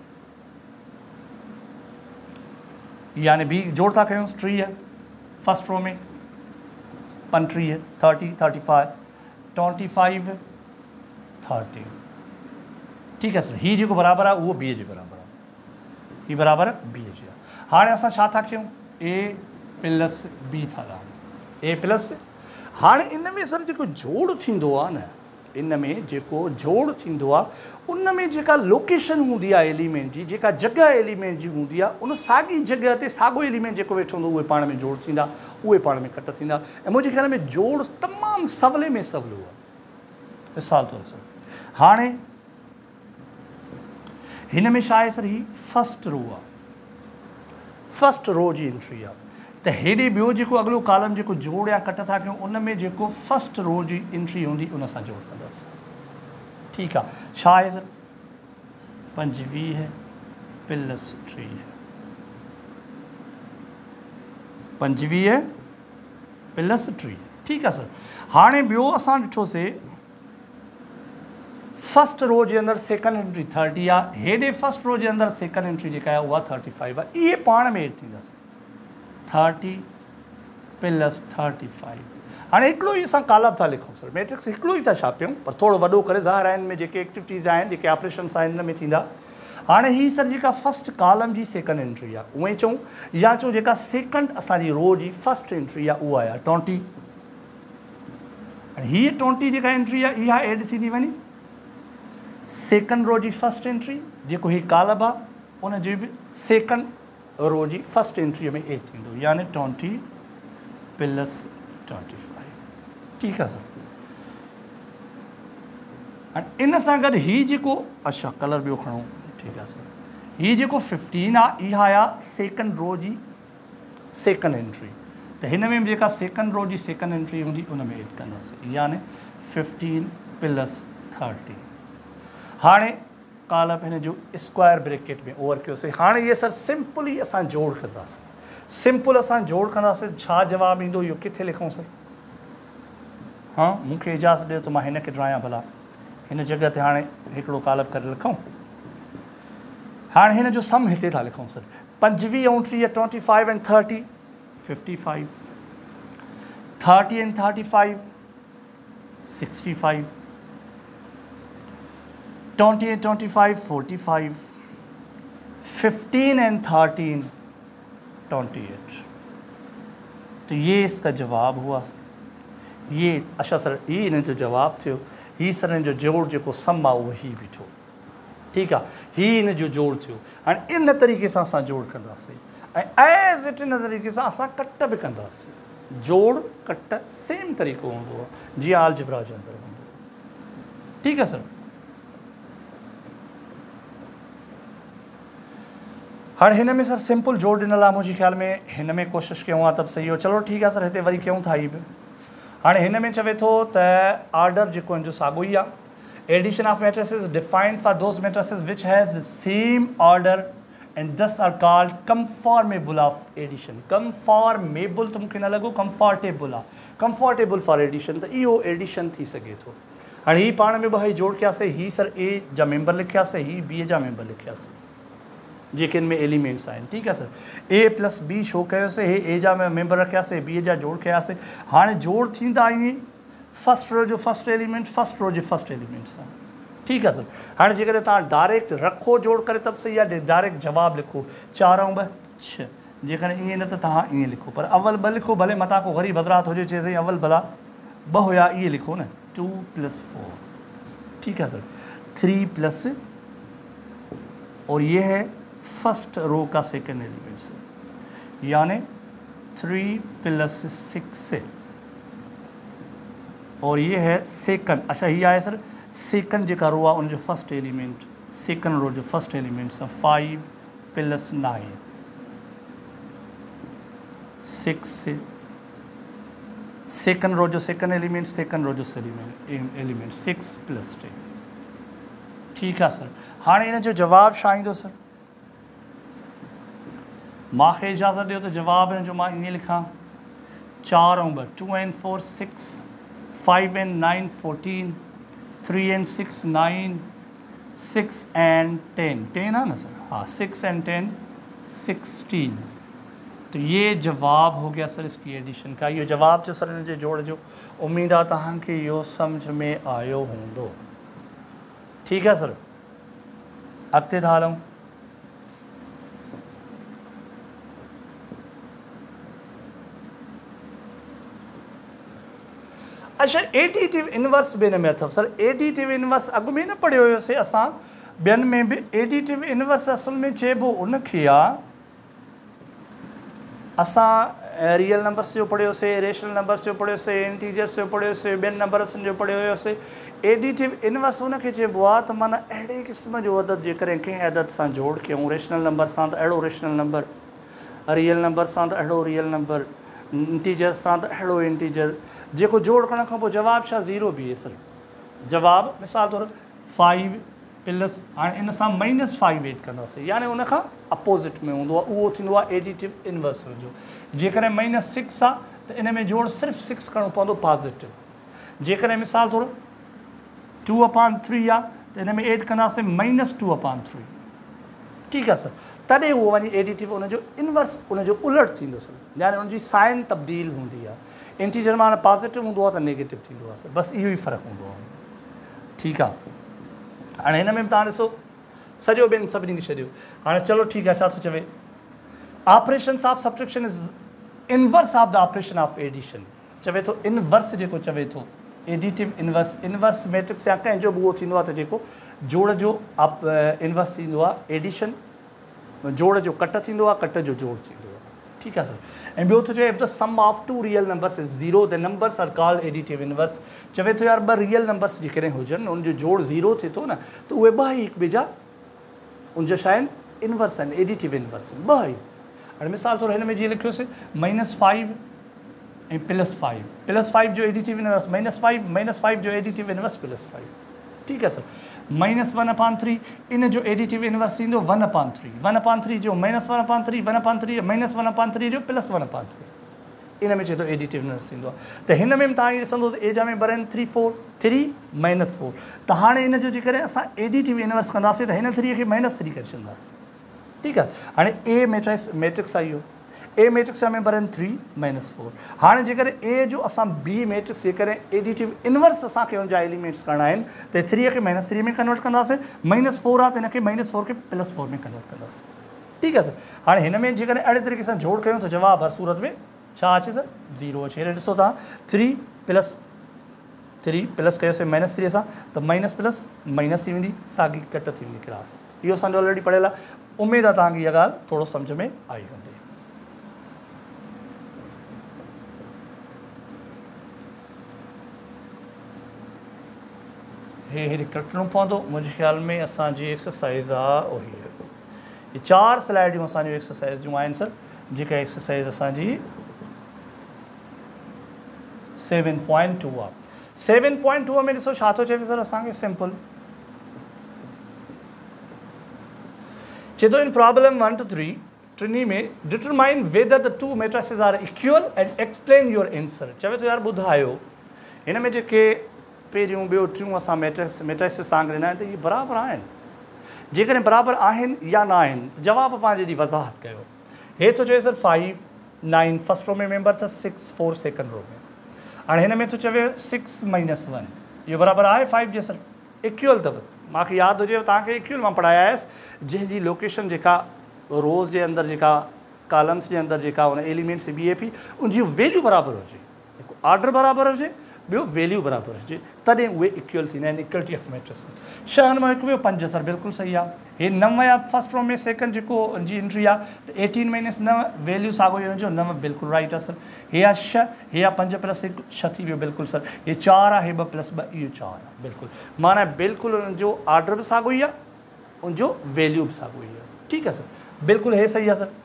यानी बी जोड़ था कयूंसि टीह फस्ट रो में, पंटीह, thirty, thirty five, twenty five, thirty. ठीकु आहे सर, हीउ जेको बराबरि आहे उहो बी जे बराबरि आहे, हीउ बराबरि बी जे आहे। हाणे असां छा था कयूं, ए प्लस बी था ॻाल्हायूं, ए प्लस। हाणे इन में सर जेको जोड़ थींदो आहे न, इन में जेको जोड़ थींदो आहे उन में जेका लोकेशन हूंदी आहे एलिमेंट जी, जेका जॻह एलिमेंट जी हूंदी आहे, उन साॻी जॻह ते साॻियो एलिमेंट जेको वेठो हूंदो उहे पाण में जोड़ थींदा, उहे पाण में कट थींदा। ऐं मुंहिंजे ख़्याल में जोड़ तमामु सवले में सवलो आहे। मिसाल तौरु सर हाणे हिन में छा आहे सर, ही फस्ट रो आहे, फस्ट रो जी एंट्री आहे। त हेॾे ॿियो जेको अॻिलो कॉलम जेको जोड़ या कट था कयूं उन में जेको फस्ट रो जी एंट्री हूंदी उन सां जोड़ कंदासीं। ठीकु आहे, छा आहे सर, पंजवीह प्लस टीह, पंजवीह प्लस टीह। ठीकु आहे सर। हाणे ॿियो असां ॾिठोसीं फस्ट रो जे अंदरि सेकंड एंट्री थर्टी आहे, हेॾे फस्ट रो जे अंदरि सेकंड एंट्री जेका आहे उहा थर्टी फाइव आहे। इहे पाण में एड थींदासीं, थर्टी प्लस थर्टी फाइव। हाणे हिकिड़ो ई असां कॉलम था लिखूं सर, मैट्रिक्स हिकिड़ो ई था छापियूं, पर थोरो वॾो करे ज़ाहिर आहिनि में जेके एक्टिविटीज़ आहिनि, जेके ऑपरेशन्स आहिनि हिन में थींदा। हाणे हीअ सर जेका फस्ट कॉलम जी सेकंड एंट्री आहे उहे चऊं, या चऊं जेका सेकंड असांजी रो जी फस्ट एंट्री आहे उहा आहे ट्वेंटी। हाणे हीअ ट्वेंटी जेका एंट्री आहे इहा एड थी थी वञे सेकंड रो जी फस्ट एंट्री, जेको हीअ कॉलम आहे उन जी बि सेकंड रो जी फस्ट एंट्रीअ में एड थींदो, यानी ट्वेंटी प्लस ट्वेंटी फाइव। ठीकु आहे सर। हाणे इन सां गॾु हीउ जेको, अच्छा कलर ॿियो खणूं, ठीकु आहे सर, हीउ जेको फिफ्टीन आहे इहा आहे सेकंड रो जी सेकंड एंट्री। त हिन में जेका सेकंड रो जी सेकंड एंट्री हूंदी उन में एड कंदासीं, यानी फिफ्टीन प्लस थर्टी। हाणे कॉलम हिन जो स्क्वायर ब्रैकेट में ओवर कयोसीं। हाणे इहे सर सिंपली असां जोड़ कंदासीं, सिंपल असां जोड़ कंदासीं। छा जवाबु ईंदो, इहो किथे लिखूं सर? हाँ, मूंखे इजाज़त ॾियो त मां हिन खे ड्रायां भला, हिन जॻह ते हाणे हिकिड़ो कॉलम करे लिखूं। हाणे हिन जो सम हिते था लिखूं सर, पंजवीह ऐं टीह, twenty five and thirty, fifty five, thirty and thirty five, sixty five, twenty and twenty five, forty five, fifteen and thirteen, twenty eight. तो ये इसका जवाब हुआ सर, ये अच्छा सर ये इन जो जवाब थियो। ही सर इन जो जोड़ जो सम आहे उहो ही बीठो। ठीकु आहे, ही इन जो जोड़ थियो। हाणे इन तरीक़े सां असां जोड़ कंदासीं ऐं एज़ इट इन तरीक़े सां असां कट बि कंदासीं। जोड़ कट सेम तरीक़ो हूंदो आहे जीअं अलजेब्रा जे अंदरि हूंदो आहे। ठीकु आहे सर। हाणे हिन में सर सिंपल जोड़ ॾिनल आहे, मुंहिंजे ख़्याल में हिन में कोशिशि कयूं आहे त सही हो। चलो ठीकु आहे सर, हिते वरी कयूं था ही बि। हाणे हिन में चवे थो त ऑर्डर जेको हिन जो साॻियो ई आहे, Addition of matrices defined for those matrices which has the same order and thus are called conformable of addition. Conformable तो मूंखे न लॻो comfortable आहे, comfortable for addition त इहो addition थी सघे थो। हाणे ही पाण में ॿ जोड़ कयासीं, ही सर ए जा मेंबर लिखियासीं, ही बी जा मेंबर लिखियासीं जेके इनमें एलिमेंट्स आहिनि, ठीकु आहे sir. A plus B show कयोसीं, हे ए जा मेंबर रखियासीं, बी जा जोड़ कयासीं। हाणे जोड़ थींदा ईअं फर्स्ट रो जो फर्स्ट एलिमेंट फर्स्ट रो जे फर्स्ट एलिमेंट सां, ठीकु आहे सर। हाणे जेकॾहिं तव्हां डायरेक्ट रखो जोड़ करे तब सही आहे, डायरेक्ट जवाबु लिखो चार ऐं ॿ छह, जेकॾहिं ईअं न त तव्हां ईअं लिखो, पर अवल ॿ लिखो, भले मथां को ग़रीब हज़रात हुजे चए साईं अवल भला ॿ हुया, इहे लिखो न, टू प्लस फोर, ठीक है सर, थ्री प्लस और ये है फर्स्ट रो का सेकंड एलिमेंट सर, यानी थ्री प्लस सिक्स और ये है सेकंड, अच्छा ये आया सर सेकंड जेका रो आहे उन जो फर्स्ट एलिमेंट, सेकंड रो जो first element sir five plus nine six, second row जो सेकंड एलिमेंट सेकंड रो जो एलिमेंट एलिमेंट सिक्स प्लस टे, ठीकु आहे सर। हाणे इन जो जवाबु छा ईंदो सर, मूंखे इजाज़त ॾियो त जवाबु इन जो मां ईअं लिखां, चार ऐं ॿ two and four six, five and nine fourteen, three and six nine, six and ten, ten है ना सर, हाँ सिक्स एंड टेन सिक्सटीन, तो ये जवाब हो गया सर इसकी एडिशन का। ये जवाब जो सर इन जे जोड़ जो उम्मीद आहे तव्हांखे इहो सम्झ में आयो हूंदो, ठीकु आहे सर। अॻिते था हलूं, अच्छा एडिटिव इनवर्स बि हिन में अथव सर। एडिटिव इनवर्स अॻु में न पढ़ियो हुयोसीं असां, ॿियनि में बि एडिटिव इनवर्स असल में चइबो उनखे आहे, असां रियल नंबर्स जो पढ़ियोसीं, रेशनल नंबर्स जो पढ़ियोसीं, इंटीजर्स जो पढ़ियोसीं, ॿियनि नंबर्सनि जो पढ़ियो हुयोसीं। एडिटिव इनवर्स उनखे चइबो आहे त माना अहिड़े क़िस्म जो अदद जेकॾहिं कंहिं अदद सां जोड़ कयूं, रेशनल नंबर सां त अहिड़ो रेशनल नंबर, रियल नंबर सां त अहिड़ो रियल नंबर, इंटीजर सां त अहिड़ो इंटीजर, जेको जोड़ करण खां पोइ जवाबु छा ज़ीरो बीहे सर, जवाबु मिसाल तौरु फाइव प्लस, हाणे इन सां माइनस फाइव एड कंदासीं, यानी उन खां अपोज़िट में हूंदो आहे, उहो थींदो आहे एडिटिव इनवर्स जो। जेकॾहिं माइनस सिक्स आहे त इन में जोड़ सिर्फ़ु सिक्स करिणो पवंदो पॉज़िटिव, जेकॾहिं मिसाल तौरु टू अपान थ्री आहे त इन में एड कंदासीं माइनस टू अपान थ्री, ठीकु आहे सर, तॾहिं उहो वञी एडिटिव उनजो इनवर्स उनजो उलट थींदो सर, यानी उनजी साइन तब्दील हूंदी आहे, इंटीजर माना पॉज़िटिव हूंदो आहे त नेगेटिव थींदो आहे सर, बसि इहो ई फ़र्क़ु हूंदो आहे, ठीकु आहे। हाणे हिन में बि तव्हां ॾिसो सॼो ॿियनि सभिनी खे छॾियो, हाणे चलो ठीकु आहे, छा थो चवे, operations of subtraction is inverse of the operation of addition, चवे थो इनवर्स जेको चवे थो एडिटिव इनवर्स, इनवर्स मैट्रिक्स या कंहिंजो बि उहो थींदो आहे त जेको जोड़ जो आप इनवर्स थींदो आहे, एडिशन जोड़ जो कट थींदो आहे, कट जो जोड़ थींदो आहे, ठीकु आहे सर। ऐं ॿियो थो चए if the sum of two real numbers is zero the numbers are called additive inverse, चवे थो यार ॿ रियल नंबर्स जेकॾहिं हुजनि उनजो जोड़ ज़ीरो थिए थो न त उहे ॿ ई हिकु ॿिए जा उनजा छा आहिनि इनवर्स आहिनि, एडिटिव इनवर्स आहिनि ॿ ई। हाणे मिसाल तौरु हिन में जीअं लिखियोसीं माइनस फाइव ऐं प्लस फाइव, प्लस फाइव जो additive inverse minus five, minus five जो एडिटिव इनवर्स प्लस फाइव, ठीकु आहे sir. Minus one upon three इन जो एडिटिव इनवर्स थींदो one upon three, one upon three जो minus one upon three, one upon three minus one upon three जो plus one upon three, इन में चए थो एडिटिव इनवर्स थींदो आहे। त हिन में बि तव्हां इहे ॾिसंदो त ए जा में बरनि three four, three minus four, त हाणे इन जो जेकॾहिं असां एडिटिव इनवर्स कंदासीं त हिन थ्री खे माइनस थ्री करे छॾींदासीं, ठीकु आहे। हाणे ए मैट्रिक्स मैट्रिक्स आहे इहो, ए मैट्रिक्स जा में बरनि थ्री माइनस फोर, हाणे जेकॾहिं ए जो असां बी मैट्रिक्स जेकॾहिं एडिटिव इनवर्स असांखे हुनजा एलिमेंट्स करणा आहिनि त थ्री खे माइनस थ्री में कन्वर्ट कंदासीं, माइनस फोर आहे त हिन खे माइनस फोर खे प्लस फोर में कन्वर्ट कंदासीं, ठीकु आहे सर। हाणे हिन में जेकॾहिं अहिड़े तरीक़े सां जोड़ कयूं त जवाबु हर सूरत में छा अचे सर ज़ीरो अचे। हेॾे ॾिसो तव्हां थ्री प्लस थ्री प्लस कयोसीं माइनस थ्री सां त माइनस प्लस माइनस थी वेंदी, साॻी कट थी वेंदी क्लास, इहो असांजो ऑलरेडी पढ़ियल आहे, उमेदु आहे तव्हांखे इहा ॻाल्हि थोरो सम्झ में आई हूंदी। हे हेॾे कटणो पवंदो, मुंहिंजे ख़्याल में असांजी एक्सरसाइज़ आहे उही, ये चार स्लाइडियूं असांजूं एक्सरसाइज़ जूं आहिनि सर, जेका एक्सरसाइज़ असांजी सेवन पॉइंट टू आहे। सेवन पॉइंट टू में ॾिसो छा थो चए सर असांखे सिंपल चए थो इन प्रॉब्लम वन टू थ्री टिनी में determine whether the two matrices are equal and explain your answer. चवे तो यार ॿुधायो हिन में जेके पहिरियों ॿियो टियों असां मैट्रिक्स मैट्रिसेस सां ॾिना आहिनि त इहे बराबरि आहिनि, जेकॾहिं बराबरि आहिनि या न आहिनि त जवाबु पंहिंजे जी वज़ाहत कयो। हे थो चए sir five nine first row में मेंबर अथसि सिक्स फोर सेकंड रो में। हाणे हिन में थो चवे सिक्स माइनस वन इहो बराबरि आहे फाइव जे सर इक्वल अथव। मूंखे यादि हुजेव तव्हांखे इक्वल मां पढ़ाया आयसि जंहिंजी लोकेशन जेका रोज़ जे अंदरि जेका कॉलम्स जे अंदरि जेका हुन एलिमेंट्स बीहे पई उनजी वैल्यू बराबरि हुजे, हिकु ऑर्डर बराबरि हुजे ॿियो वैल्यू बराबरि हुजे तॾहिं उहे इक्वल थींदा आहिनि इक्वलिटी ऑफ मैट्रिक्स। छहनि मां हिकु ॿियो पंज सर बिल्कुलु सही आहे। हे नव आहे फर्स्ट रो में सेकंड जेको जी एंट्री आहे त एटीन माइनस नव वैल्यू साॻियो ई हुनजो नव बिल्कुलु राइट आहे सर। हे आहे छह हे आहे पंज प्लस हिकु छह थी वियो बिल्कुलु सर। हे चारि आहे हे ॿ प्लस ॿ इहो चारि आहे बिल्कुलु माना बिल्कुलु हुनजो ऑर्डर बि साॻियो ई आहे उनजो वैल्यू बि साॻियो ई आहे। ठीकु आहे सर बिल्कुलु हे सही आहे सर।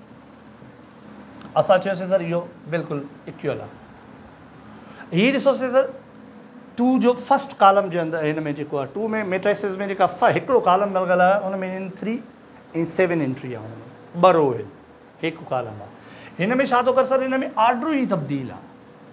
असां चयोसीं सर इहो बिल्कुलु इक्वल आहे। हीअ ॾिसोसीं सर टू जो फर्स्ट कॉलम जे अंदरि हिन में जेको आहे टू में मैट्रिसेस में जेका फ हिकिड़ो कॉलम मिलगल आहे हुन में इन थ्री ऐं सेवन एंट्री आहे हुन में ॿ रो आहिनि हिकु कॉलम आहे। हिन में छा थो कर सर हिन में ऑर्डर ई तब्दील आहे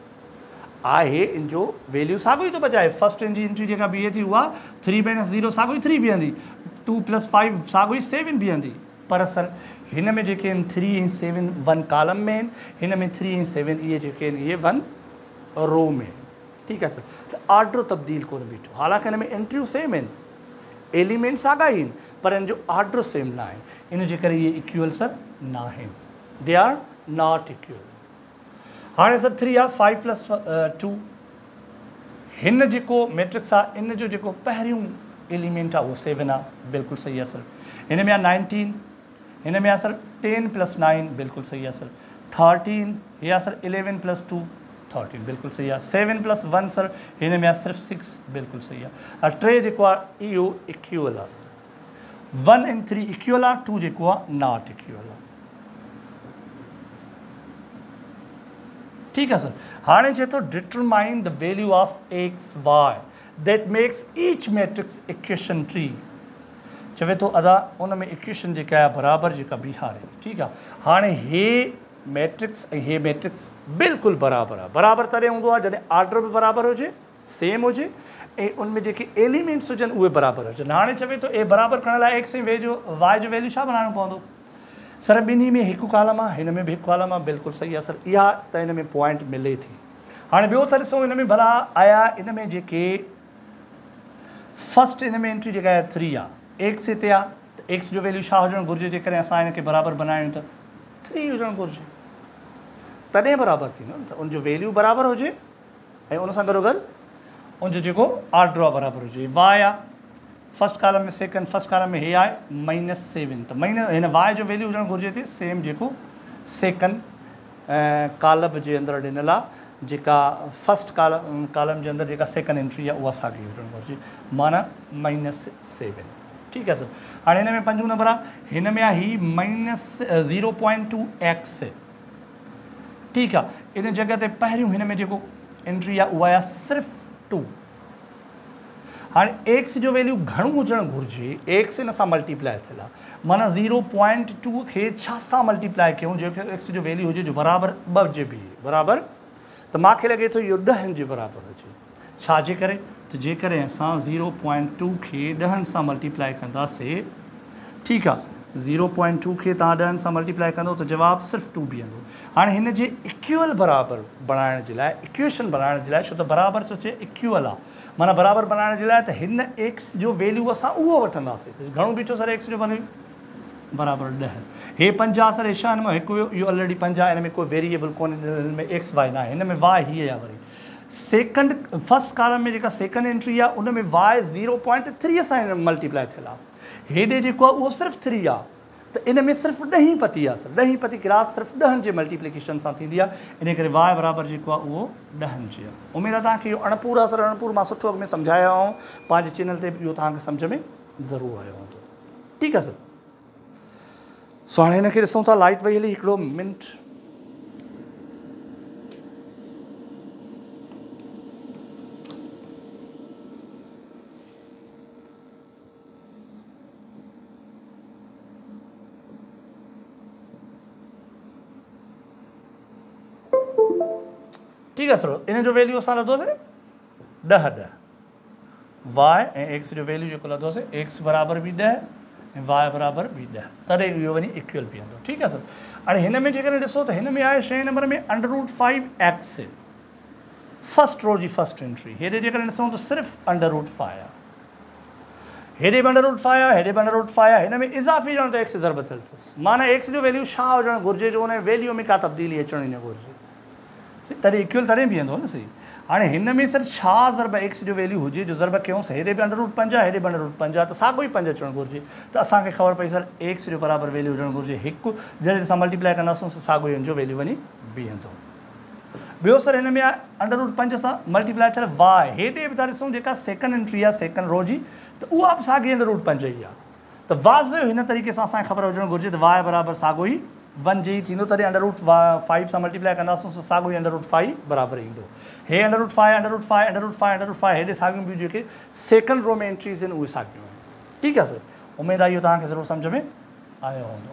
आहे इन जो वैल्यू साॻियो ई थो बचाए। फर्स्ट इन जी एंट्री जेका बीहे थी उहा थ्री माइनस ज़ीरो साॻियो ई थ्री बीहंदी, टू प्लस फाइव साॻियो ई सेवन बीहंदी। पर सर हिन में जेके आहिनि थ्री ऐं सेवन वन कॉलम में आहिनि, हिन में थ्री ऐं सेवन इहे जेके आहिनि इहे वन रो में। ठीकु आहे सर त ऑर्डर तब्दील कोन बीठो, हालांकि हिन में एंट्रियूं सेम आहिनि एलिमेंट साॻा ई आहिनि पर हिन जो ऑर्डर सेम न आहे, इन जे करे इहे इक्वल सर न आहिनि, दे आर नॉट इक्वल। हाणे सर थ्री आहे फाइव प्लस टू हिन जेको मैट्रिक्स आहे इन जो जेको पहिरियों एलिमेंट आहे उहो सेवन आहे बिल्कुलु सही आहे सर। हिन में आहे नाइनटीन हिन में आहे सर टेन प्लस नाइन बिल्कुलु सही आहे सर। थर्टीन हे आहे sir eleven plus two thirteen बिल्कुलु सही आहे। सेवन प्लस वन सर हिन में आहे सिर्फ़ु सिक्स बिल्कुलु सही आहे। ऐं टे जेको आहे इहो इक्वल आहे sir. One and three equal आहे, टू जेको आहे नॉट इक्वल आहे। ठीकु आहे सर। हाणे चए थो determine the value of x y that makes each matrix equation true. चवे थो अदा उन में इक्वेशन जेका आहे बराबरि जेका बीहारे। ठीकु आहे हाणे हे मैट्रिक्स ऐं हे मैट्रिक्स बिल्कुलु बराबरि आहे। बराबरि तॾहिं हूंदो आहे जॾहिं ऑर्डर बि बराबरि हुजे सेम हुजे ऐं उनमें जेके एलिमेंट्स हुजनि उहे बराबरि हुजनि। हाणे चवे थो ए बराबरि करण लाइ एक्स ऐं वे जो वाई जो वैल्यू छा बनाइणो पवंदो सर। ॿिन्ही में हिकु कॉलम आहे हिन में बि हिकु कॉलम आहे बिल्कुलु सही आहे सर। इहा त हिन में पॉइंट मिले थी। हाणे ॿियो त ॾिसो हिन में भला आया इन में जेके फर्स्ट हिन में एंट्री जेका आहे थ्री आहे एक्स हिते आहे त एक्स जो वैल्यू छा हुजणु घुरिजे जेकॾहिं असां हिनखे बराबरि बनायूं त थ्री हुजणु घुरिजे तॾहिं बराबरि थींदो न। त उनजो वैल्यू बराबरि हुजे ऐं उन सां गॾोगॾु उनजो जेको ऑर्डर आहे बराबरि हुजे। वाई आहे फर्स्ट कॉलम में सेकंड फर्स्ट कॉलम में हे आहे माइनस सेवन त माइनस हिन वाई जो वैल्यू हुजणु घुरिजे हिते सेम जेको सेकंड कॉलम जे अंदरि ॾिनल आहे जेका फर्स्ट कॉलम कॉलम जे अंदरि जेका सेकंड एंट्री आहे उहा साॻी हुजणु घुरिजे माना माइनस सेवन। ठीकु आहे सर। हाणे हिन में पंजो नंबर आहे हिन में आहे ही minus zero point two x. ठीकु आहे इन जॻह ते पहिरियों हिन में जेको एंट्री आहे उहा आहे सिर्फ़ु टू। हाणे एक्स जो वैल्यू घणो हुजणु घुरिजे एक्स हिन सां मल्टीप्लाई थियल आहे माना ज़ीरो पॉइंट टू खे छा सां मल्टीप्लाई कयूं जेको एक्स जो वैल्यू हुजे जो बराबरि ॿ जे बी बराबरि त मूंखे लॻे थो इहो ॾहनि जे बराबरि हुजे। छाजे करे त जेकॾहिं असां ज़ीरो पॉइंट टू खे ॾहनि सां मल्टीप्लाई कंदासीं ठीकु आहे ज़ीरो पॉइंट टू खे तव्हां ॾहनि सां मल्टीप्लाई कंदो त जवाबु सिर्फ़ु टू बीहंदो। हाणे हिन जे इक्वल बराबरि बणाइण जे लाइ इक्वेशन बणाइण जे लाइ छो त बराबरि थो चए इक्वल आहे माना बराबरि बनाइण जे लाइ त हिन एक्स जो वैल्यू असां उहो वठंदासीं त घणो बीठो सर एक्स जो वैल्यू बराबरि ॾह। हे पंज आहे सर छहनि मां हिकु हुयो इहो ऑलरेडी पंज आहे हिन में कोई वेरिएबल कोन्हे हिन में एक्स वाई न आहे हिन में वाई हीअ आहे। वरी सेकंड फर्स्ट कॉलम में जेका सेकंड एंट्री आहे उन में वाई ज़ीरो पॉइंट थ्री सां मल्टीप्लाई थियल आहे हेॾे जेको आहे उहो सिर्फ़ु थ्री आहे त इन में सिर्फ़ु ॾहीं पती आहे सर। ॾहीं पती क्रास सिर्फ़ु ॾहनि जे मल्टीप्लिकेशन सां थींदी आहे इन करे वाई बराबरि जेको आहे उहो ॾहनि जी आहे। उमेदु आहे तव्हांखे इहो अणपूर आहे सर अणपूर मां सुठो अॻु में सम्झायो ऐं पंहिंजे चैनल ते बि इहो तव्हांखे सम्झ में ज़रूरु आयो हूंदो। ठीकु आहे सर। सो हाणे हिनखे ॾिसूं था लाइट वई हली हिकिड़ो मिंट। ठीक है सर, इन जो वैल्यू असां लधोसीं ॾह ॾह, वाई ऐं एक्स जो वैल्यू जेको लधोसीं एक्स बराबर बि ॾह ऐं वाई बराबर बि ॾह, तॾहिं इहो वञी इक्वल बीहंदो। ठीकु आहे सर। हाणे हिन में जेकॾहिं ॾिसो त हिन में आहे छहें नंबर में under root five x, first row जी फस्ट एंट्री। हेॾे जेकॾहिं ॾिसूं त सिर्फ़ु अंडर रूट फाइव आहे, हेॾे बि अंडर रूट फाइव आहे, हेॾे बि अंडर रूट फाइव आहे। हिन में इज़ाफ़ी ॼण त एक्स ज़रब थियल अथसि, माना एक्स जो वैल्यू छा हुजणु घुरिजे जो हुन वैल्यू में का तब्दीली अचणी न घुरिजे, तॾहिं इक्वल तॾहिं बीहंदो न सही। हाणे हिन में सर छा ज़रब एक्स जो वैल्यू हुजे जो ज़रब कयूंसि, हेॾे बि अंडर रूट पंज आहे, हेॾे बि अंडर रूट पंज आहे, त साॻियो ई पंज अचणु घुरिजे। त असांखे ख़बर पई सर एक्स जो बराबरि वैल्यू हुजणु घुरिजे हिकु, जॾहिं असां मल्टीप्लाई कंदासीं साॻियो ई हुन जो वैल्यू वञी बीहंदो। ॿियो सर हिन में आहे अंडर रूट पंज सां मल्टीप्लाई थियल वाई, हेॾे बि था ॾिसूं जेका सेकंड एंट्री आहे सेकंड रो जी, त उहा बि साॻी अंडर रूट पंज ई आहे। त वाज़ हिन तरीक़े सां असांखे ख़बर हुजणु घुरिजे त वाई बराबरि साॻियो ई वन जे ई थींदो, तॾहिं अंडर रूट फाइव सां मल्टीप्लाई कंदासीं त साॻियो ई अंडर रूट फाइव बराबरि ईंदो। हे under root five under root five under root five under root five, हेॾे साॻियूं ॿियूं जेके सेकंड रो में एंट्रीज़ आहिनि उहे साॻियूं आहिनि। ठीकु आहे सर, उमेदु आहे इहो तव्हांखे ज़रूरु सम्झ में आयो हूंदो।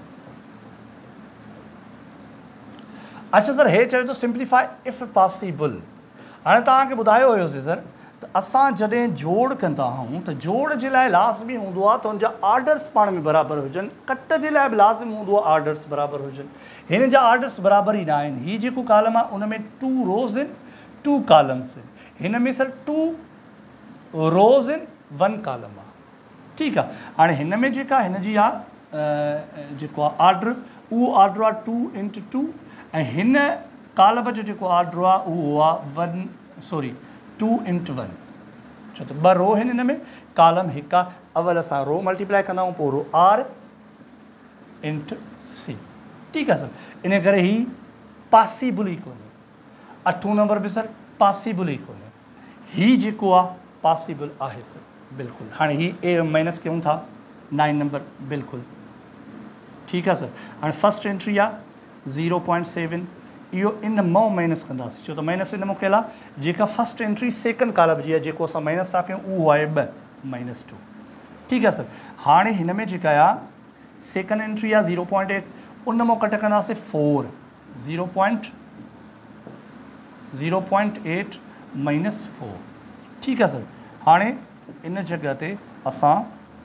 अच्छा सर, हे चए थो सिंप्लीफाई इफ़ पॉसिबल। हाणे तव्हांखे ॿुधायो हुयोसीं सर त असां जॾहिं जोड़ कंदा आहियूं त जोड़ जे लाइ लाज़मी हूंदो आहे त हुनजा आर्डर्स पाण में बराबरि हुजनि, कट जे लाइ बि लाज़मी हूंदो आहे आर्डर्स बराबरि हुजनि। हिन जा आर्डर्स बराबरि ई न आहिनि। हीअ जेको कॉलम आहे उन में टू रोज़ आहिनि, टू कॉलम्स आहिनि, हिन में सर टू रोज़ आहिनि, वन कॉलम आहे। ठीकु आहे। हाणे हिन में जेका हिन जी आहे जेको आहे आर्डर, उहो आर्डर आहे टू इंटू टू, ऐं हिन कॉलम जो जेको आर्डर आहे उहो आहे one sorry two into one. छो त ॿ रो आहिनि हिन में, कॉलम हिकु आहे। अवल असां रो मल्टीप्लाई कंदा आहियूं, पोइ रो आर इंटू सी। ठीकु आहे सर। इन करे ही पॉसिबल ई कोन्हे। अठों नंबर बि सर पॉसिबल ई कोन्हे, ही जेको आहे पॉसिबल आहे सर बिल्कुलु। हाणे ही ए माइनस कयूं था नाइन नंबर बिल्कुलु। ठीकु आहे सर। हाणे फस्ट एंट्री आहे ज़ीरो पॉइंट सेवन, इहो इन मां माइनस कंदासीं, छो त माइनस इन मां कयल आहे। जेका फस्ट एंट्री सेकंड कॉलम जी आहे, जेको असां माइनस था कयूं उहो आहे ॿ माइनस टू। ठीकु आहे सर। हाणे हिन में जेका आहे सेकंड एंट्री आहे ज़ीरो पॉइंट एट, उन मां कट कंदासीं four, zero point zero point eight minus four. ठीकु आहे सर। हाणे इन जॻह ते असां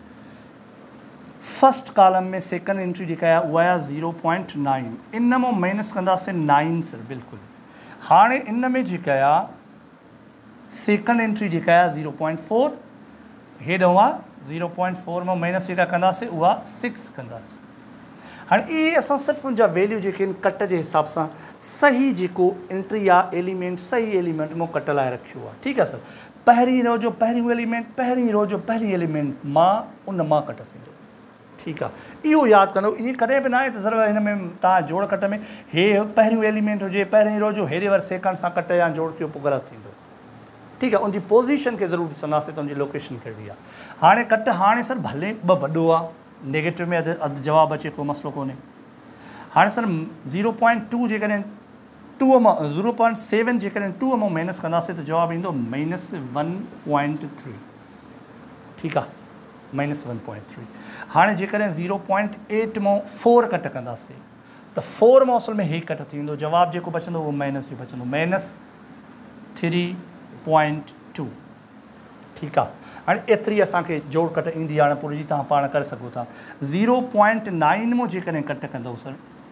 फस्ट कॉलम में सेकंड एंट्री जेका आहे उहा आहे ज़ीरो पॉइंट नाइन, इन मां माइनस कंदासीं नाइन सर बिल्कुलु। हाणे इन में जेका आहे सेकंड एंट्री जेका आहे ज़ीरो पॉइंट फोर, हेॾो आहे ज़ीरो पॉइंट फोर मां माइनस जेका कंदासीं उहा सिक्स कंदासीं। हाणे इहे असां सिर्फ़ु उनजा वैल्यू जेके आहिनि कट जे हिसाब सां सही जेको एंट्री आहे एलिमेंट सही एलिमेंट मां कट लाइ रखियो आहे। ठीकु आहे सर। पहिरीं रो जो पहिरियों एलिमेंट, पहिरीं रो जो पहिरीं एलिमेंट मां उन मां कट थींदो। ठीकु आहे। इहो यादि कंदो, ईअं कॾहिं बि न आहे त ज़रूरु हिन में तव्हां जोड़ कट में हे पहिरियों एलिमेंट हुजे पहिरीं रो जो, हेॾे वर सेकंड सां कट या जोड़ कयो पोइ ग़लति थींदो। ठीकु आहे। उनजी पोज़ीशन खे ज़रूरु ॾिसंदासीं त उनजी लोकेशन कहिड़ी आहे। हाणे कट हाणे सर भले ॿ वॾो आहे, नेगेटिव में अधु अधु जवाबु अचे को मसइलो कोन्हे। हाणे सर ज़ीरो पॉइंट टू जेकॾहिं टू मां ज़ीरो पॉइंट सेवन जेकॾहिं टू मां माइनस कंदासीं त जवाबु ईंदो माइनस वन पॉइंट थ्री। ठीकु आहे, माइनस वन पॉइंट थ्री। हाणे जेकॾहिं ज़ीरो पॉइंट एट मां फोर कट कंदासीं त फोर मां असल में ही कट थींदो, जवाबु जेको बचंदो उहो माइनस जो बचंदो, माइनस थ्री पॉइंट टू। ठीकु आहे। हाणे एतिरी असांखे जोड़ कट ईंदी आहे, हाणे पूरी तव्हां पाण करे सघो था। ज़ीरो पॉइंट नाइन मां जेकॾहिं कट कंदव सर,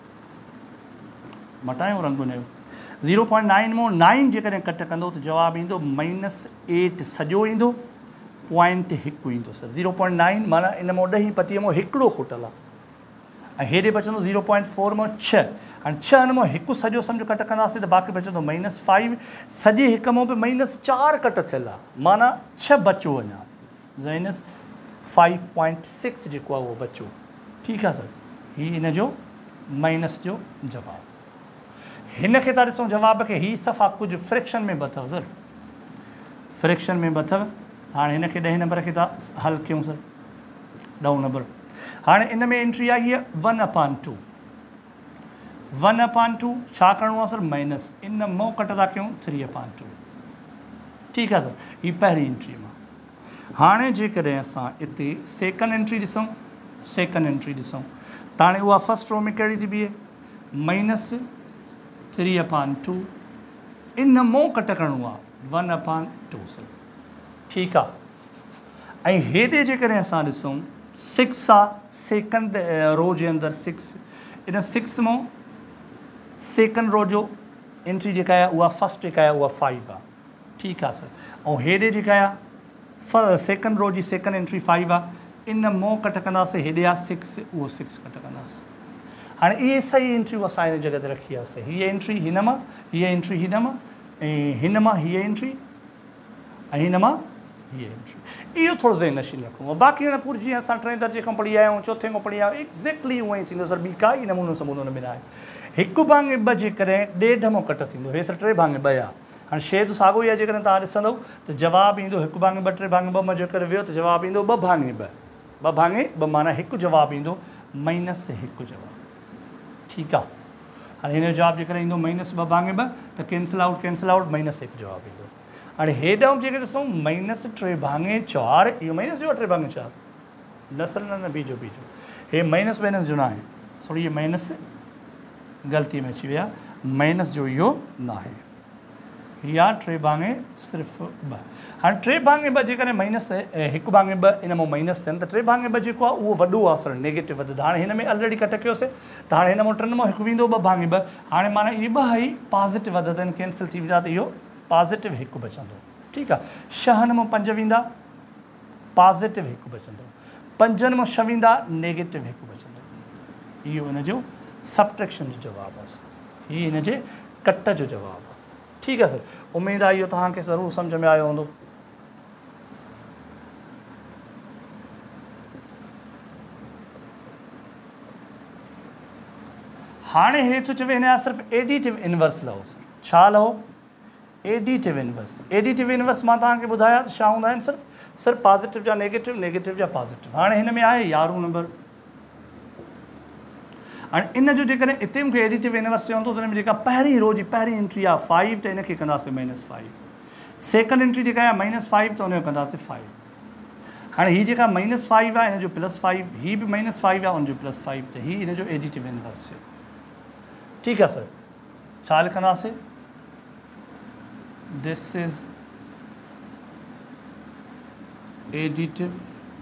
मटायूं रंग हुनजो, ज़ीरो पॉइंट नाइन मां नाइन जेकॾहिं कट कंदो त जवाबु ईंदो माइनस एट सॼो ईंदो, पॉइंट हिकु ईंदो सर। ज़ीरो पॉइंट नाइन माना इन मां ॾहीं पतीअ मां हिकिड़ो खुटल आहे, ऐं हेॾे बचंदो ज़ीरो पॉइंट फोर मां छह। हाणे छह हिन मां हिकु सॼो सम्झो कट कंदासीं त बाक़ी बचंदो माइनस फाइव, सॼे हिक मां बि माइनस चारि कट थियल आहे, माना छह बचो अञा, माइनस फाइव पॉइंट सिक्स जेको आहे उहो बचो। ठीकु आहे सर। हीअ इन जो माइनस जो जवाबु। हिन खे था ॾिसूं जवाब खे, हीअ सफ़ा कुझु फ्रैक्शन में बि अथव सर, फ्रैक्शन में बि अथव। हाणे हिन खे ॾहें नंबर खे था हल कयूं सर, ॾहों नंबर। हाणे इन में एंट्री आहे हीअ one upon two, one upon two छा करिणो आहे सर माइनस, इन मां कट था कयूं थ्री अपान टू। ठीकु आहे सर। हीअ पहिरीं एंट्री मां। हाणे जेकॾहिं असां हिते सेकंड एंट्री ॾिसूं, सेकंड एंट्री ॾिसूं त हाणे उहा फस्ट रो में कहिड़ी थी बीहे, माइनस थ्री अपान टू इन मों कट करिणो आहे वन अपान टू सर ठीकु आहे। ऐं हेॾे जेकॾहिं असां ॾिसूं सिक्स आहे सेकंड रो जे अंदरि सिक्स इन सिक्स मों सेकंड रो जो एंट्री जेका आहे उहा फस्ट जेका आहे उहा फाइव आहे ठीकु आहे सर। ऐं हेॾे जेका आहे फ सेकंड रो जी सेकंड एंट्री फाइव आहे इन मों कट कंदासीं हेॾे आहे सिक्स उहो सिक्स कट कंदासीं। हाणे इहे सही एंट्रियूं असां हिन जॻह ते रखी आहे हीअ एंट्री हिन मां हीअ एंट्री हिन मां ऐं हिन मां हीअ एंट्री ऐं हिन मां हीअ एंट्री इहो थोरो ज़हन नशीन रखूं। बाक़ी हाणे पूरी जीअं असां टें दर्जे खां पढ़ी आया आहियूं चौथे खां पढ़ी आया आहियूं एक्ज़ैक्टली उअं ई थींदो सर ॿी काई नमूनो समूनो न मिलाए। हिकु भाङे ॿ जेकॾहिं ॾेढ मों कट थींदो हे सर टे भाङे ॿ आहे। हाणे शइ त साॻियो ई आहे जेकॾहिं तव्हां ॾिसंदव त जवाबु ईंदो हिकु भाङे ॿ टे भाङे ॿ मां जेकर वियो त जवाबु ईंदो ॿ भाङे ॿ ॿ भाङे ॿ माना हिकु जवाबु ईंदो माइनस हिकु जवाबु ठीकु आहे। हाणे हिन जो जवाबु जेकॾहिं ईंदो माइनस ॿ भाङे ॿ त cancel out cancel out minus हिकु जवाबु ईंदो। हाणे हेॾां जेके ॾिसूं माइनस टे भाङे चारि इहो माइनस जो आहे टे भाङे चारि न सर न न बीजो बीजो हे माइनस माइनस जो न आहे सॉरी इहे माइनस ग़लती में अची विया माइनस जो इहो न आहे हीअ आहे टे भाङे सिर्फ़ु ॿ। हाणे टे भाङे ॿ जेकॾहिं माइनस हिकु भाङे ॿ इन मां माइनस थियनि त टे भाङे ॿ जेको आहे उहो वॾो आहे सर नेगेटिव वधंदो। हाणे हिन में ऑलरेडी कट कयोसीं त हाणे हिन मां टिनि मां हिकु वेंदो ॿ भाङे ॿ हाणे माना इहे ॿ ई पॉज़िटिव वधंदा आहिनि कैंसिल थी वेंदा त इहो पॉज़िटिव हिकु बचंदो ठीकु आहे। छहनि मां पंज वेंदा पॉज़िटिव हिकु बचंदो पंजनि मां छह वेंदा नेगेटिव हिकु बचंदो इहो हिन जो सबट्रैक्शन जो जवाबु आहे सर हीअ हिन जे कट जो जवाबु आहे ठीकु आहे सर। उमेदु आहे इहो तव्हांखे ज़रूरु सम्झ में आयो हूंदो। हाणे हेठि चवे हिन जा सिर्फ़ु एडिटिव इनवर्स लहो छा लहो एडिटिव इनवर्स। एडिटिव इनवर्स मां तव्हांखे ॿुधाया त छा हूंदा आहिनि सिर्फ़ु सिर्फ़ु पॉज़िटिव जा नेगेटिव नेगेटिव जा पॉज़िटिव। हाणे हिन में आहे यारहों नंबर। हाणे इन जो जेकॾहिं हिते मूंखे एडिटिव इनवर्स चवंदो त हिन में जेका पहिरीं रो जी पहिरीं एंट्री आहे फाइव त हिनखे कंदासीं माइनस फाइव सेकंड एंट्री जेका आहे माइनस फाइव त हुनजो कंदासीं फाइव। हाणे हीअ जेका माइनस फाइव आहे हिन जो प्लस फाइव हीअ बि माइनस फाइव आहे हुनजो प्लस फाइव त हीअ हिन जो एडिटिव इनवर्स आहे ठीकु आहे सर। छा लिखंदासीं this is additive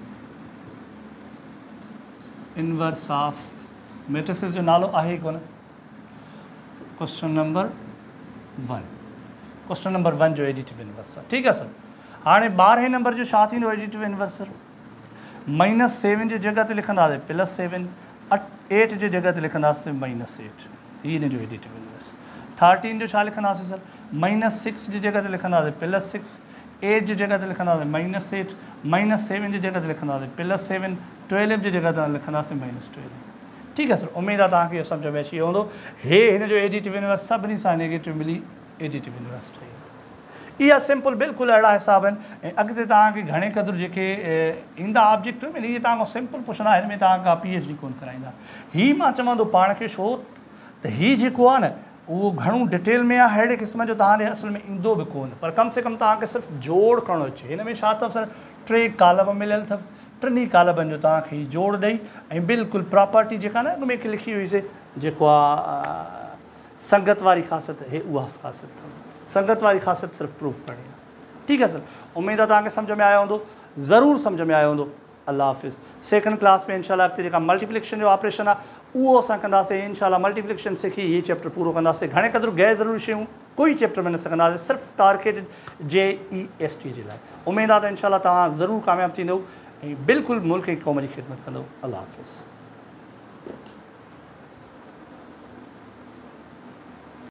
inverse of matrices जो नालो आहे कोन question number one question number one जो एडिटिव इनवर्स आहे ठीकु आहे सर। हाणे ॿारहें नंबर जो छा थींदो additive inverse sir minus seven जी जॻह ते लिखंदासीं प्लस सेवन अट एट जी जॻह ते लिखंदासीं माइनस एट हीअ हिन जो एडिटिव इनवर्स। थर्टीन जो छा लिखंदासीं सर माइनस सिक्स जी जॻह ते लिखंदासीं प्लस सिक्स एट जी जॻह ते लिखंदासीं माइनस एट माइनस सेवन जी जॻह ते लिखंदासीं प्लस सेवन ट्वेल्व जी जॻह ते लिखंदासीं माइनस ट्वेल्व ठीकु आहे सर। उमेदु आहे तव्हांखे इहो सम्झ में अची वियो हूंदो। हे हिन जो एडिटिव इनवर्स सभिनी सां नेगेटिव मिली एडिटिव इनवर्स ठही वेंदो। इहा सिंपल बिल्कुलु अहिड़ा हिसाब आहिनि। ऐं अॻिते तव्हांखे घणे क़दुरु जेके ईंदा ऑब्जेक्ट में इहे तव्हांखां सिंपल पुछंदा हिन में तव्हां पी एच डी कोन कराईंदा। हीअ मां चवंदो पाण खे छो त हीअ जेको आहे न उहो घणो डिटेल में आहे अहिड़े क़िस्म जो तव्हांजे असल में ईंदो बि कोन पर कम से कम तव्हांखे सिर्फ़ु जोड़ करिणो अचे। हिन में छा अथव सर टे कालम मिलियल अथव टिनी कालमनि जो तव्हांखे हीअ जोड़ ॾेई ऐं बिल्कुलु प्रॉपर्टी जेका न अॻु में लिखी हुईसीं जेको आहे संगत वारी ख़ासियत हे उहा ख़ासियत अथव संगत वारी ख़ासियत सिर्फ़ु प्रूफ करणी आहे ठीकु आहे सर। उमेदु आहे तव्हांखे सम्झ में आयो हूंदो ज़रूरु सम्झ में आयो हूंदो। अल्लाह हाफ़िज़। सेकंड क्लास में इनशाला अॻिते जेका मल्टीप्लिकेशन जो ऑपरेशन आहे उहो असां कंदासीं इनशाला मल्टीप्लिकेशन सिखी हीअ चैप्टर पूरो कंदासीं। घणे क़दुरु गैर ज़रूरी शयूं कोई चैप्टर में न सघंदासीं सिर्फ़ु टारगेटेड जे ई एस टी जे लाइ। उमेदु आहे त इनशाला तव्हां ज़रूरु कामयाबु थींदव ऐं बिल्कुलु मुल्क ऐं क़ौम जी ख़िदमत कंदव। अल्लाह हाफ़िज़।